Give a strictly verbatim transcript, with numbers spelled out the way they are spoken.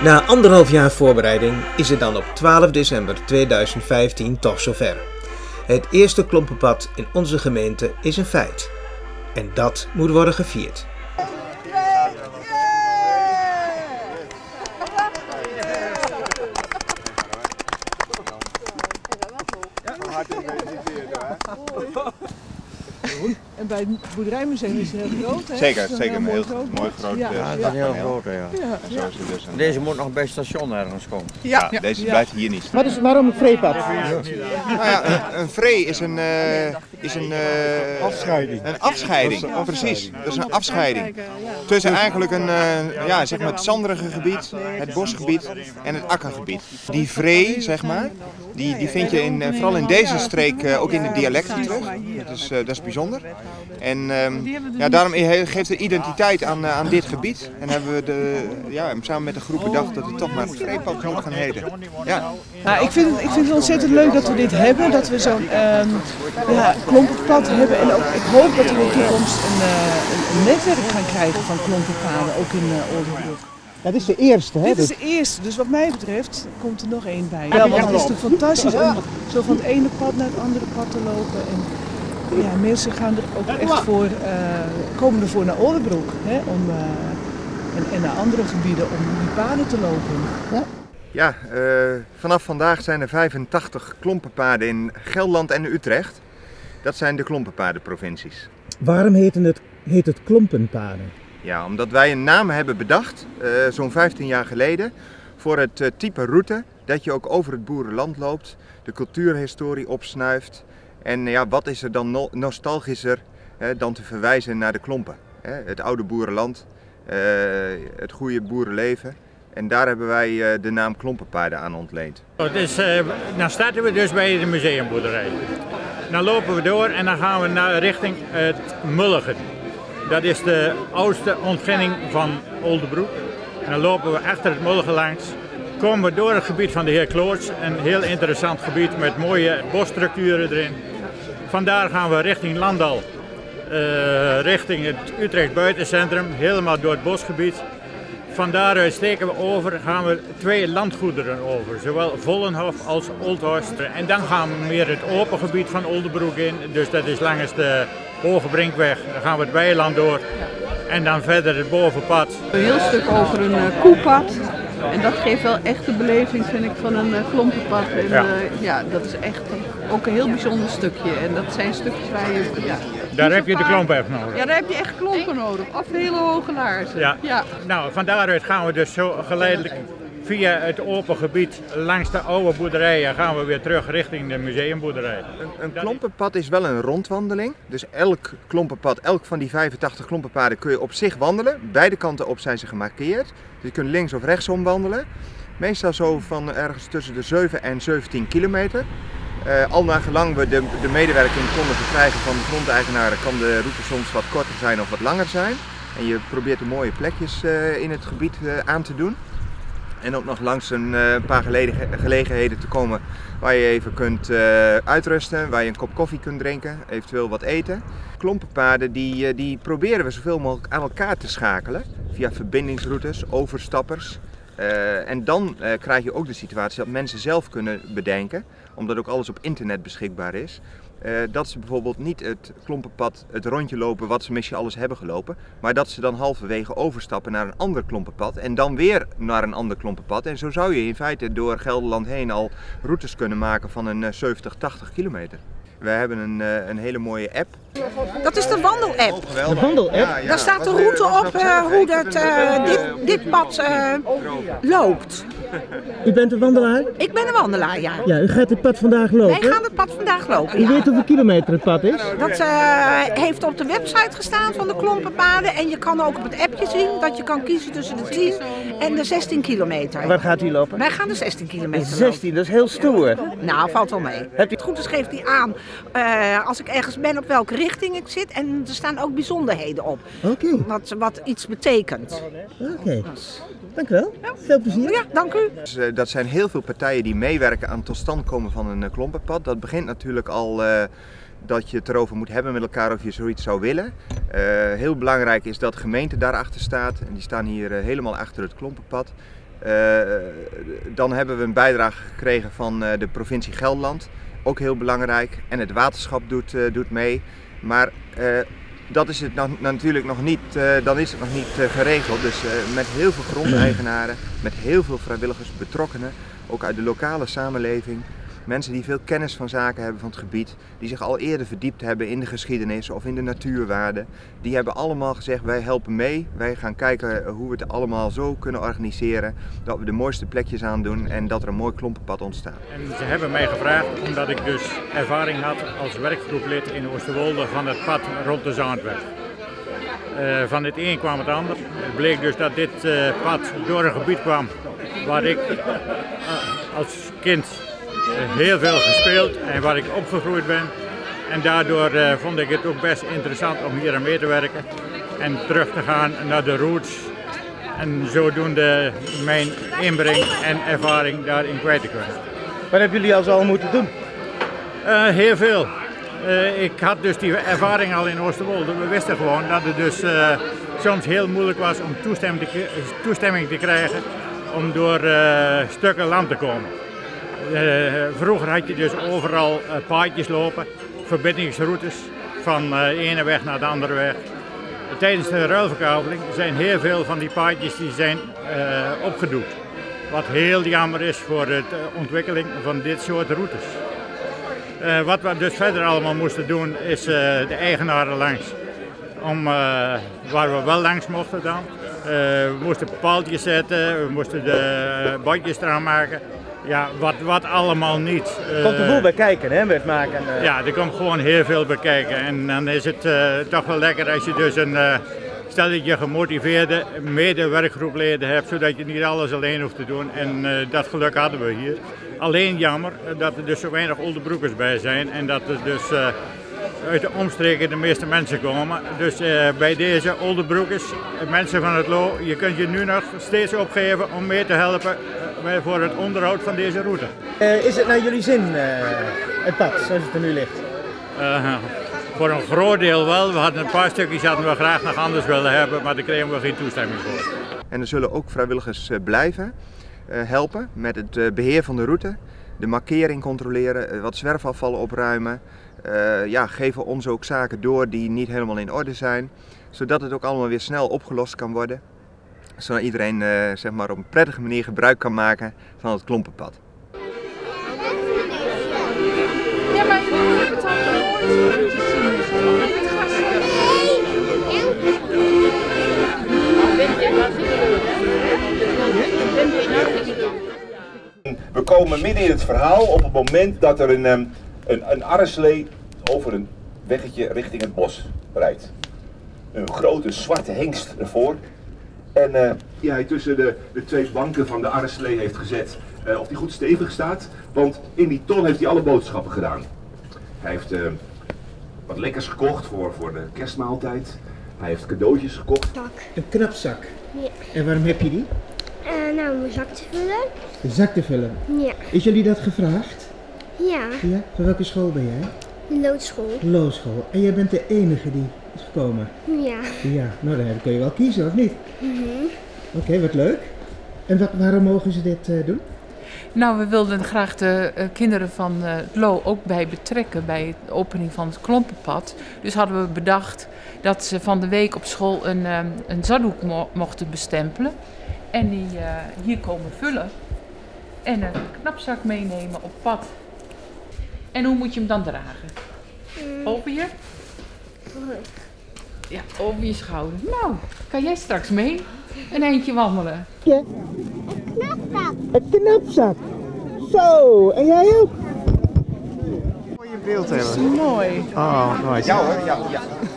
Na anderhalf jaar voorbereiding is het dan op twaalf december tweeduizend vijftien toch zover. Het eerste klompenpad in onze gemeente is een feit. En dat moet worden gevierd. En bij het boerderijmuseum is het heel groot, hè? Zeker, Zo'n zeker. Een heel groot mooi groot Ja, uh, dat is heel groot, ja. Ja. Zo is het dus een... Deze moet nog bij het station ergens komen. Ja, Ja. deze Ja. blijft hier niet. Wat is, waarom een vreepad? Nou ja, een, een vree is een, uh, is een, uh, Afscheiding. een afscheiding. Oh, precies, dat is een afscheiding. Tussen eigenlijk een, uh, ja, zeg maar het zanderige gebied, het bosgebied en het akkergebied. Die vree, zeg maar, die, die vind je in, uh, vooral in deze streek uh, ook in de dialecten terug. Dat is, uh, dat is bijzonder. En um, ja, daarom geeft het identiteit aan, uh, aan dit gebied. En hebben we de, ja, samen met de groep bedacht dat het toch maar het vreepad moet gaan heten. Ja. Nou, ik, vind het, ik vind het ontzettend leuk dat we dit hebben, dat we zo'n um, ja, klompenpad hebben. En ook, ik hoop dat we in de toekomst een, uh, een, een netwerk gaan krijgen van klompenpaden, ook in uh, Oldenbroek. Dat is de eerste, hè? Dit is de eerste, dus wat mij betreft komt er nog één bij. Ja, want het is toch fantastisch om zo van het ene pad naar het andere pad te lopen. En ja, mensen gaan er ook echt voor, uh, komen ervoor naar Oldenbroek, hè, om, uh, en, en naar andere gebieden om die paden te lopen. Ja. Ja, uh, vanaf vandaag zijn er vijfentachtig klompenpaden in Gelderland en Utrecht. Dat zijn de klompenpadenprovincies. Waarom heet het, heet het klompenpaden? Ja, omdat wij een naam hebben bedacht, uh, zo'n vijftien jaar geleden, voor het uh, type route dat je ook over het boerenland loopt, de cultuurhistorie opsnuift. En ja, wat is er dan no nostalgischer uh, dan te verwijzen naar de klompen? Uh, het oude boerenland, uh, het goede boerenleven. En daar hebben wij uh, de naam klompenpaden aan ontleend. Dus, uh, dan starten we dus bij de museumboerderij. Dan lopen we door en dan gaan we naar richting het Mulligen. Dat is de oudste ontginning van Oldenbroek. En dan lopen we achter het Mulligen langs. Komen we door het gebied van de heer Kloots. Een heel interessant gebied met mooie bosstructuren erin. Vandaar gaan we richting Landal. Uh, richting het Utrecht buitencentrum. Helemaal door het bosgebied. Van daaruit steken we over, gaan we twee landgoederen over, zowel Vollenhof als Oldhorst. En dan gaan we meer het open gebied van Oldenbroek in, dus dat is langs de Hoge Brinkweg. Dan gaan we het weiland door en dan verder het bovenpad. Een heel stuk over een uh, koepad. En dat geeft wel echt de beleving, vind ik, van een uh, klompenpad. En, ja. Uh, ja, dat is echt uh, ook een heel bijzonder stukje. En dat zijn stukjes waar je... Ja, daar heb je de klompen echt nodig. Ja, daar heb je echt klompen nodig. Of hele hoge laarzen. Ja. Ja. Nou, van daaruit gaan we dus zo geleidelijk via het open gebied langs de oude boerderijen gaan we weer terug richting de museumboerderij. Een, een klompenpad is wel een rondwandeling. Dus elk klompenpad, elk van die vijfentachtig klompenpaden kun je op zich wandelen. Beide kanten op zijn ze gemarkeerd. Dus je kunt links of rechtsom wandelen. Meestal zo van ergens tussen de zeven en zeventien kilometer. Uh, al naar gelang we de, de medewerking konden verkrijgen van de grondeigenaren, kan de route soms wat korter zijn of wat langer zijn. En je probeert de mooie plekjes uh, in het gebied uh, aan te doen. En ook nog langs een uh, paar gelegen, gelegenheden te komen waar je even kunt uh, uitrusten, waar je een kop koffie kunt drinken, eventueel wat eten. Klompenpaden die, uh, die proberen we zoveel mogelijk aan elkaar te schakelen via verbindingsroutes, overstappers. Uh, en dan uh, krijg je ook de situatie dat mensen zelf kunnen bedenken, omdat ook alles op internet beschikbaar is, uh, dat ze bijvoorbeeld niet het klompenpad, het rondje lopen wat ze misschien alles hebben gelopen, maar dat ze dan halverwege overstappen naar een ander klompenpad en dan weer naar een ander klompenpad. En zo zou je in feite door Gelderland heen al routes kunnen maken van een uh, zeventig, tachtig kilometer. We hebben een, uh, een hele mooie app. Dat is de wandelapp. De wandelapp? Ja, ja. Daar staat de route op uh, hoe dat, uh, dit, dit pad uh, loopt. U bent een wandelaar? Ik ben een wandelaar, ja. Ja, u gaat het pad vandaag lopen? Wij gaan het pad vandaag lopen, U ja. weet hoeveel kilometer het pad is? Dat uh, heeft op de website gestaan van de klompenpaden. En je kan ook op het appje zien dat je kan kiezen tussen de tien en de zestien kilometer. Waar gaat u lopen? Wij gaan de zestien kilometer lopen. zestien, dat is heel stoer. Nou, valt wel mee. Hebt u... Het goed is geeft hij aan uh, als ik ergens ben op welke richting ik zit. En er staan ook bijzonderheden op. Oké. Okay. Wat, wat iets betekent. Oké. Okay. Dank u wel. Ja. Veel plezier. Ja, dank u. Dus, uh, dat zijn heel veel partijen die meewerken aan het tot stand komen van een uh, klompenpad. Dat begint natuurlijk al uh, dat je het erover moet hebben met elkaar of je zoiets zou willen. Uh, heel belangrijk is dat de gemeente daarachter staat. En die staan hier uh, helemaal achter het klompenpad. Uh, dan hebben we een bijdrage gekregen van uh, de provincie Gelderland, ook heel belangrijk. En het waterschap doet, uh, doet mee. Maar uh, dat is het nog, natuurlijk nog niet, uh, dan is het nog niet uh, geregeld. Dus uh, met heel veel grondeigenaren, met heel veel vrijwilligers, betrokkenen, ook uit de lokale samenleving. Mensen die veel kennis van zaken hebben van het gebied, die zich al eerder verdiept hebben in de geschiedenis of in de natuurwaarden. Die hebben allemaal gezegd, wij helpen mee, wij gaan kijken hoe we het allemaal zo kunnen organiseren. Dat we de mooiste plekjes aandoen en dat er een mooi klompenpad ontstaat. En ze hebben mij gevraagd, omdat ik dus ervaring had als werkgroeplid in Oosterwolde van het pad rond de Zaandweg. Uh, van het een kwam het ander. Het bleek dus dat dit uh, pad door een gebied kwam waar ik uh, als kind heel veel gespeeld en waar ik opgegroeid ben. En daardoor uh, vond ik het ook best interessant om hier aan mee te werken en terug te gaan naar de roots. En zodoende mijn inbreng en ervaring daarin kwijt te kunnen. Wat hebben jullie al zo moeten doen? Uh, heel veel. Uh, ik had dus die ervaring al in Oosterwolde. We wisten gewoon dat het dus uh, soms heel moeilijk was om toestemming te, toestemming te krijgen om door uh, stukken land te komen. Uh, vroeger had je dus overal uh, paadjes lopen, verbindingsroutes van uh, de ene weg naar de andere weg. Tijdens de ruilverkaveling zijn heel veel van die paadjes die zijn uh, opgedoekt. Wat heel jammer is voor de uh, ontwikkeling van dit soort routes. Uh, wat we dus verder allemaal moesten doen is uh, de eigenaren langs. Om, uh, waar we wel langs mochten dan. Uh, we moesten paaltjes zetten, we moesten de uh, bandjes eraan maken. Ja, wat, wat allemaal niet. Er komt er veel bij kijken, hè, met maken. Uh... Ja, er komt gewoon heel veel bij kijken. En dan is het uh, toch wel lekker als je dus een uh, stelletje gemotiveerde mede-werkgroepleden hebt, zodat je niet alles alleen hoeft te doen. En uh, dat geluk hadden we hier. Alleen jammer dat er dus zo weinig Oldebroekers bij zijn en dat er dus uh, uit de omstreken de meeste mensen komen. Dus uh, bij deze Oldebroekers, mensen van het Loo, je kunt je nu nog steeds opgeven om mee te helpen uh, voor het onderhoud van deze route. Uh, is het naar jullie zin, uh, het pad, zoals het er nu ligt? Uh, voor een groot deel wel. We hadden een paar stukjes hadden we graag nog anders willen hebben, maar daar kregen we geen toestemming voor. En er zullen ook vrijwilligers uh, blijven. Uh, helpen met het uh, beheer van de route, de markering controleren, uh, wat zwerfafval opruimen. Uh, ja, geven ons ook zaken door die niet helemaal in orde zijn, zodat het ook allemaal weer snel opgelost kan worden. Zodat iedereen uh, zeg maar op een prettige manier gebruik kan maken van het klompenpad. Ja, maar je hebt het al gehoord. We komen midden in het verhaal op het moment dat er een, een, een arreslee over een weggetje richting het bos rijdt. Een grote zwarte hengst ervoor. En uh, die hij tussen de, de twee banken van de arreslee heeft gezet. Uh, of die goed stevig staat, want in die ton heeft hij alle boodschappen gedaan. Hij heeft uh, wat lekkers gekocht voor, voor de kerstmaaltijd. Hij heeft cadeautjes gekocht. Een knapzak. Ja. En waarom heb je die? Uh, nou, om een zak te vullen. Een zak te vullen? Ja. Is jullie dat gevraagd? Ja. Ja? Van welke school ben jij? De loodschool. Loodschool. En jij bent de enige die is gekomen? Ja. Ja, nou dan kun je wel kiezen, of niet? Mhm. Oké, okay, wat leuk. En wat, waarom mogen ze dit uh, doen? Nou, we wilden graag de uh, kinderen van uh, het Loo ook bij betrekken bij de opening van het klompenpad. Dus hadden we bedacht dat ze van de week op school een, um, een zakdoek mo mochten bestempelen. En die uh, hier komen vullen. En een knapzak meenemen op pad. En hoe moet je hem dan dragen? Mm. Over je? Ja, over je schouder. Nou, kan jij straks mee een eindje wandelen? Ja. Een knapzak. Een knapzak. Zo, en jij ook? Mooie beeld hebben. Mooi. Oh, nice. Ja hoor, ja, ja.